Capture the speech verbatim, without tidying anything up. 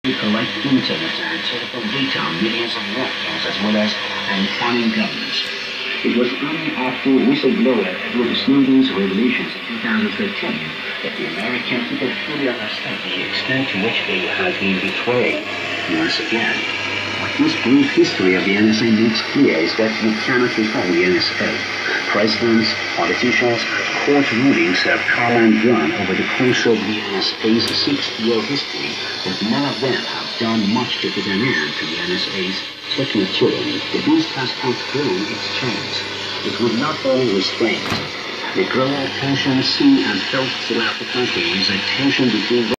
We collect intimate and technical data on millions of workers as well as on foreign governments. It was only after whistleblower Edward Snowden's revelations in two thousand thirteen that the American people fully understood the extent to which they had been betrayed. Once again, what this brief history of the N S A makes clear is that you cannot reform the N S A. Presidents, politicians, court rulings have come and gone over the course of the N S A's sixty-year history, but none of them have done much to put an end to the N S A's techno-tyranny. The beast has outgrown its chains. It would not be restrained. The growing tension seen and felt throughout the country is a tension between